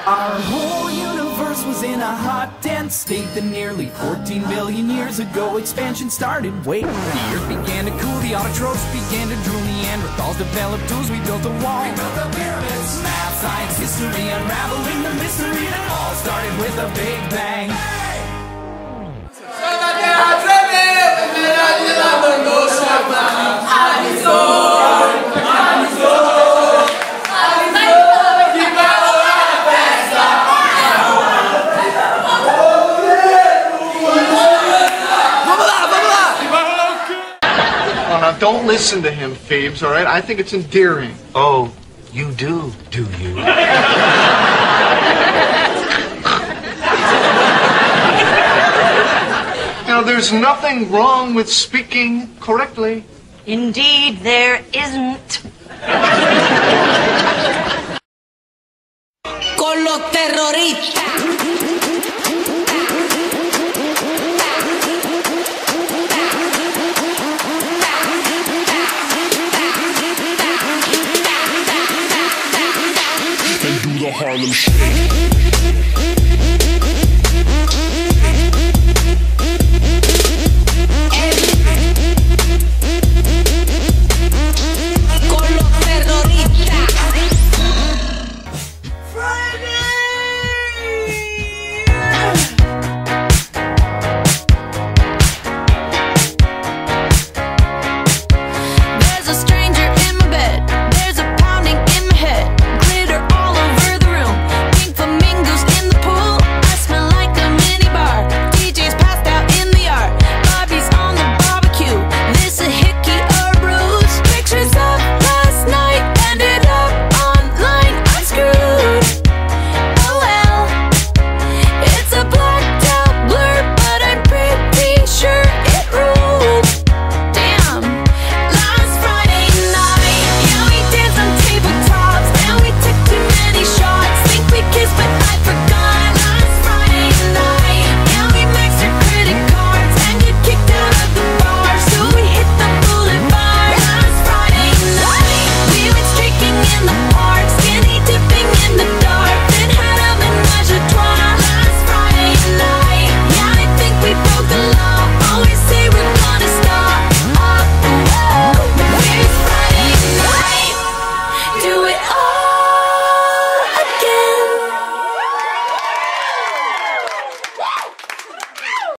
Our whole universe was in a hot, dense state that nearly 14 billion years ago expansion started. Wait, the earth began to cool, the autotrophs began to drool, Neanderthals developed tools, we built a wall. We built the pyramids. Math, science, history, unraveling the mystery that all started with a big bang. Don't listen to him, Phoebes, all right? I think it's endearing. Oh, you do you? Now, there's nothing wrong with speaking correctly. Indeed, there isn't. Con los terroristas. The Harlem Shake.